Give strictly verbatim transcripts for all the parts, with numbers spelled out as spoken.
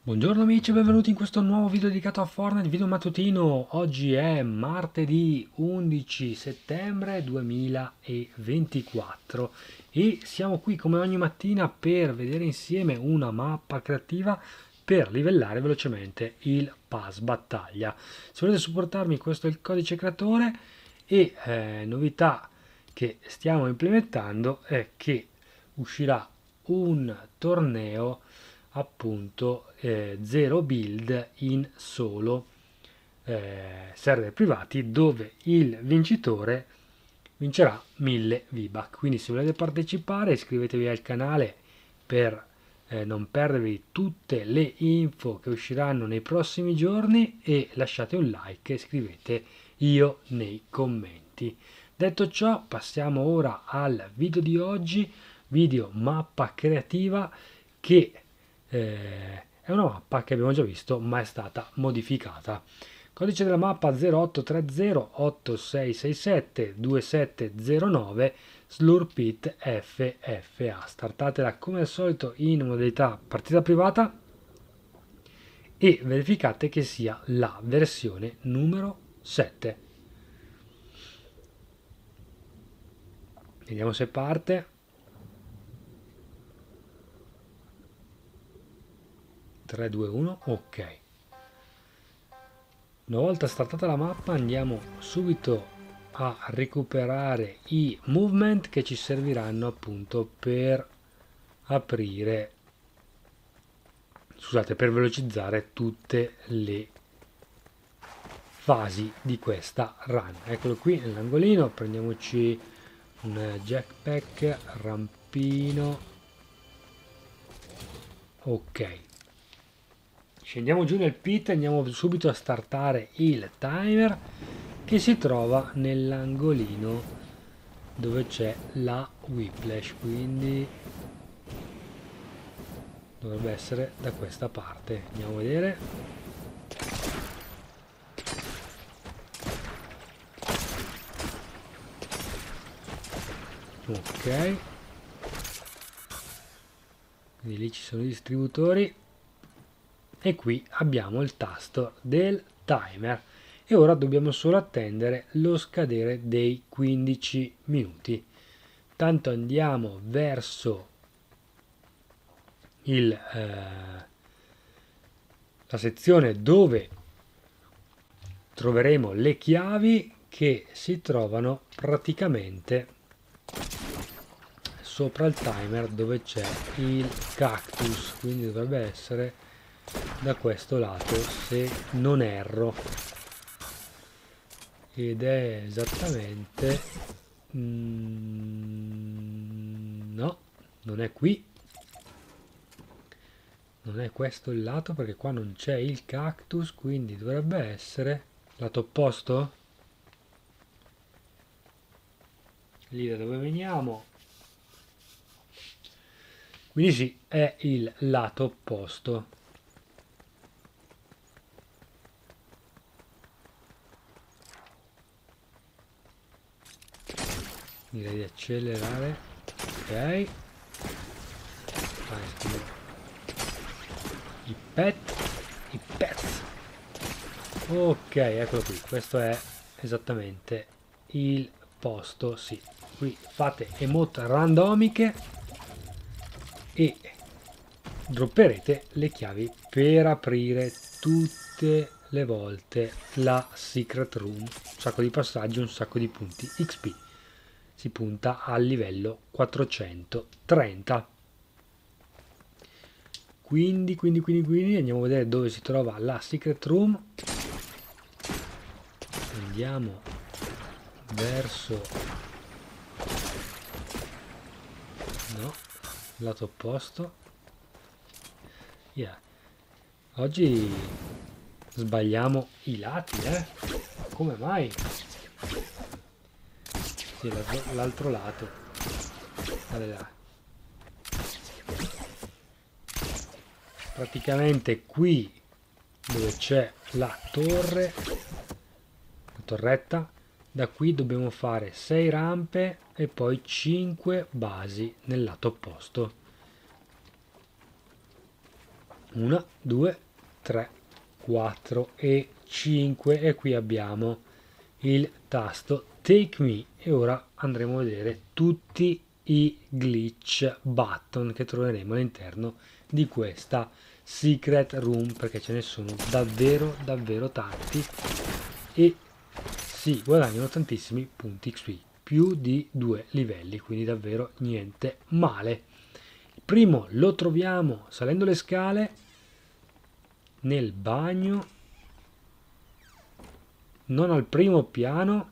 Buongiorno amici e benvenuti in questo nuovo video dedicato a Fortnite, video mattutino. Oggi è martedì undici settembre duemilaventiquattro e siamo qui come ogni mattina per vedere insieme una mappa creativa per livellare velocemente il pass battaglia. Se volete supportarmi, questo è il codice creatore e eh, novità che stiamo implementando è che uscirà un torneo appunto eh, zero build in solo eh, server privati, dove il vincitore vincerà mille V-Bucks. Quindi se volete partecipare iscrivetevi al canale per eh, non perdervi tutte le info che usciranno nei prossimi giorni e lasciate un like e scrivete io nei commenti. Detto ciò, passiamo ora al video di oggi, video mappa creativa che eh, è una mappa che abbiamo già visto ma è stata modificata. Codice della mappa zero otto tre zero otto sei sei sette due sette zero nove Slurpit F F A. Startatela come al solito in modalità partita privata e verificate che sia la versione numero sette. Vediamo se parte. tre due uno, ok. Una volta startata la mappa andiamo subito a recuperare i movement che ci serviranno appunto per aprire, scusate, per velocizzare tutte le fasi di questa run. Eccolo qui nell'angolino, prendiamoci un jetpack, rampino, ok. Scendiamo giù nel pit e andiamo subito a startare il timer che si trova nell'angolino dove c'è la whiplash, quindi dovrebbe essere da questa parte. Andiamo a vedere. Ok, quindi lì ci sono i distributori e qui abbiamo il tasto del timer e ora dobbiamo solo attendere lo scadere dei quindici minuti. Tanto andiamo verso il, eh, la sezione dove troveremo le chiavi che si trovano praticamente sopra il timer dove c'è il cactus, quindi dovrebbe essere da questo lato se non erro, ed è esattamente mm, no, non è qui, non è questo il lato perché qua non c'è il cactus, quindi dovrebbe essere lato opposto, lì da dove veniamo, quindi sì, è il lato opposto. Direi di accelerare, ok. I pet, i pets, ok, eccolo qui, questo è esattamente il posto, sì. Qui fate emote randomiche e dropperete le chiavi per aprire tutte le volte la secret room. Un sacco di passaggi, un sacco di punti X P. Si punta al livello quattrocentotrenta. Quindi, quindi, quindi, quindi andiamo a vedere dove si trova la secret room. Andiamo verso, no, lato opposto. Yeah. Oggi sbagliamo i lati, eh? Come mai? Sì, l'altro lato. Allora, praticamente qui dove c'è la torre, la torretta, da qui dobbiamo fare sei rampe e poi cinque basi nel lato opposto. uno, due, tre, quattro e cinque, e qui abbiamo il tasto Take Me, e ora andremo a vedere tutti i glitch button che troveremo all'interno di questa secret room, perché ce ne sono davvero davvero tanti e si guadagnano tantissimi punti X P, più di due livelli, quindi davvero niente male. Il primo lo troviamo salendo le scale nel bagno, non al primo piano,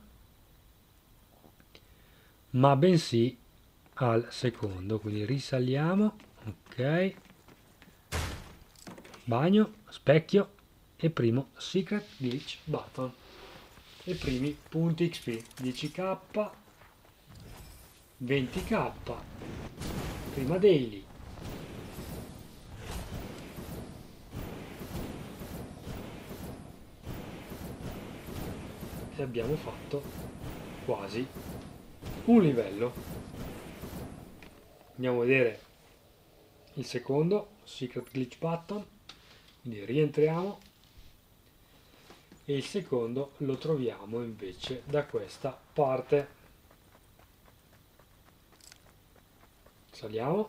ma bensì al secondo, quindi risaliamo, ok, bagno, specchio e primo secret glitch button, e primi punti X P, dieci K, venti K, prima daily, e abbiamo fatto quasi un livello. Andiamo a vedere il secondo secret glitch button, quindi rientriamo, e il secondo lo troviamo invece da questa parte. Saliamo,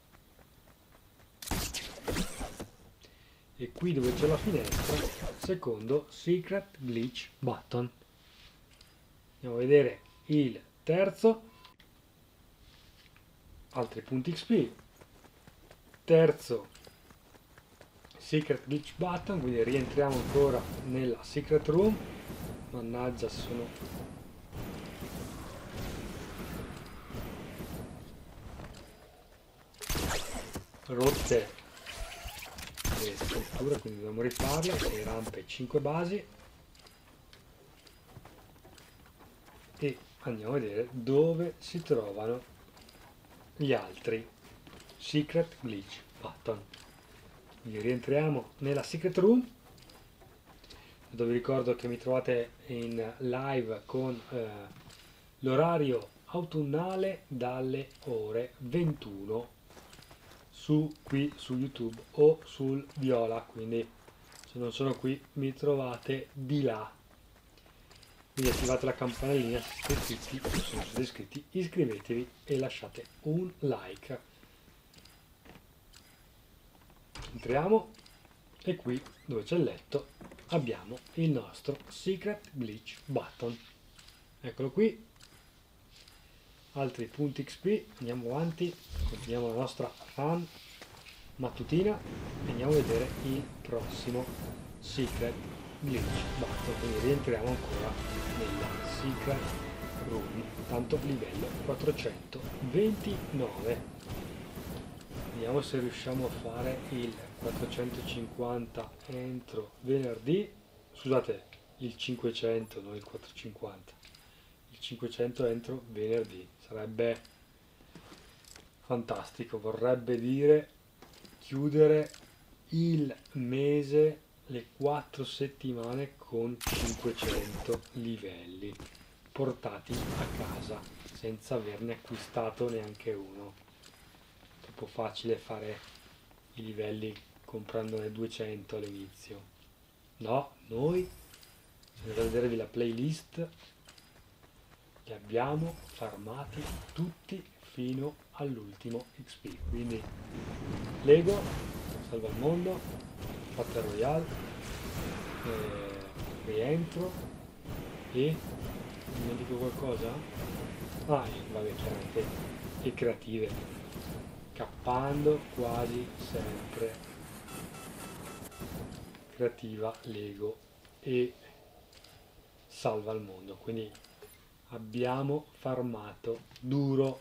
e qui dove c'è la finestra, secondo secret glitch button. Andiamo a vedere il terzo, altri punti X P, terzo secret glitch button, quindi rientriamo ancora nella secret room. Mannaggia, sono rotte le strutture, quindi dobbiamo rifarle, sei rampe, cinque basi, e andiamo a vedere dove si trovano gli altri secret glitch button. Quindi rientriamo nella secret room, dove vi ricordo che mi trovate in live con eh, l'orario autunnale dalle ore ventuno su qui su YouTube o sul Viola, quindi se non sono qui mi trovate di là. Quindi attivate la campanellina se siete iscritti, se non siete iscritti iscrivetevi e lasciate un like. Entriamo, e qui dove c'è il letto abbiamo il nostro secret glitch button. Eccolo qui, altri punti X P. Andiamo avanti, continuiamo la nostra run mattutina e andiamo a vedere il prossimo secret glitch button. Quindi rientriamo ancora nella secret room, tanto livello quattrocentoventinove. Vediamo se riusciamo a fare il quattrocentocinquanta entro venerdì, scusate, il cinquecento, non il quattrocentocinquanta, il cinquecento entro venerdì, sarebbe fantastico, vorrebbe dire chiudere il mese, le quattro settimane con cinquecento livelli portati a casa senza averne acquistato neanche uno. Troppo facile fare i livelli comprandone duecento all'inizio. No, noi, se andate a vedervi la playlist, li abbiamo farmati tutti fino all'ultimo X P. Quindi Lego, salva il mondo, Battle Royale, eh, rientro, e dimentico qualcosa? Ah, e vabbè, chiaramente le creative, cappando quasi sempre creativa, Lego e salva il mondo. Quindi abbiamo farmato duro,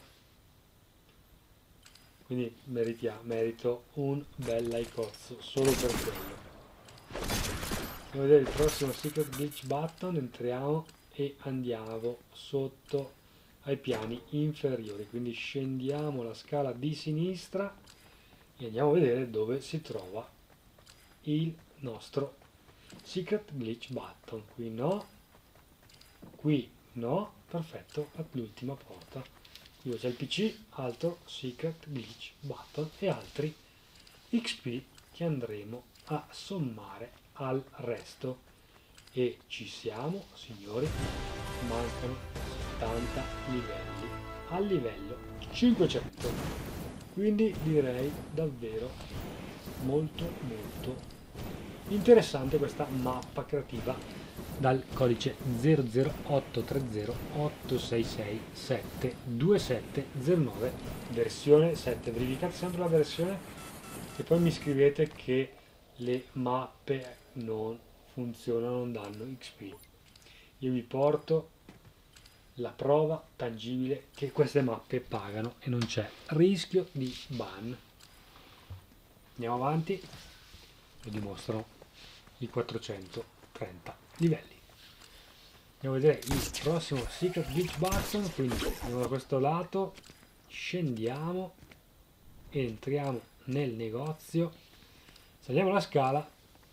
quindi meritia, merito un bel likeozzo solo per quello. Andiamo a vedere il prossimo secret glitch button, entriamo e andiamo sotto ai piani inferiori, quindi scendiamo la scala di sinistra e andiamo a vedere dove si trova il nostro secret glitch button. Qui no, qui no, perfetto, all'ultima porta. Qui c'è il P C, altro secret glitch button e altri X P che andremo a sommare al resto. E ci siamo, signori, mancano settanta livelli al livello cinquecento, quindi direi davvero molto molto interessante questa mappa creativa dal codice zero zero otto tre zero otto sei sei sette due sette zero nove versione sette. Verificate sempre la versione e poi mi scrivete che le mappe non funzionano, non danno X P. Io vi porto la prova tangibile che queste mappe pagano e non c'è rischio di ban. Andiamo avanti e dimostrano i quattrocentotrenta livelli. Andiamo a vedere il prossimo Secret Glitch Button, quindi andiamo da questo lato, scendiamo, entriamo nel negozio, saliamo la scala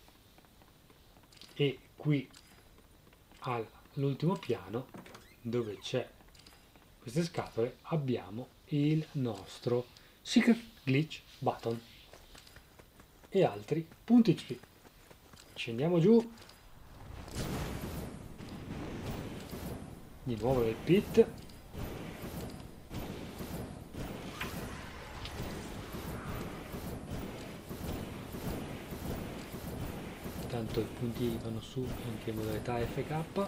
e qui all'ultimo piano dove c'è queste scatole abbiamo il nostro Secret Glitch Button e altri punti X P. Scendiamo giù di nuovo nel pit, tanto i punti vanno su anche in modalità F K.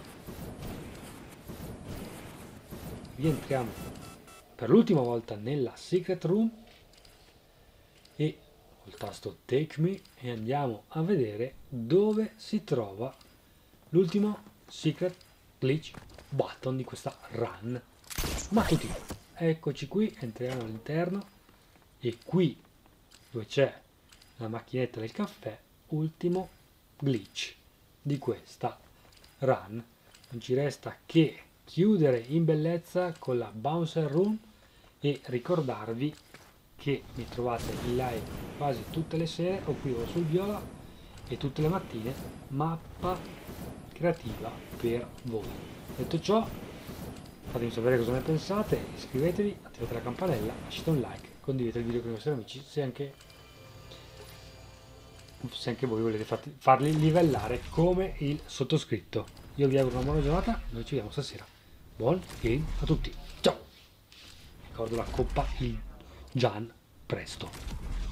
Rientriamo per l'ultima volta nella Secret Room e col tasto Take Me e andiamo a vedere dove si trova l'ultimo Secret Glitch Button di questa run mattutina. Eccoci qui, entriamo all'interno e qui dove c'è la macchinetta del caffè, ultimo glitch di questa run. Non ci resta che chiudere in bellezza con la Bouncer Room e ricordarvi che mi trovate in live quasi tutte le sere o qui o sul Viola e tutte le mattine mappa creativa per voi. Detto ciò, fatemi sapere cosa ne pensate, iscrivetevi, attivate la campanella, lasciate un like, condividete il video con i vostri amici se anche, se anche voi volete fatti, farli livellare come il sottoscritto. Io vi auguro una buona giornata, noi ci vediamo stasera. Buon game a tutti, ciao! Ricordo la coppa il Gian presto.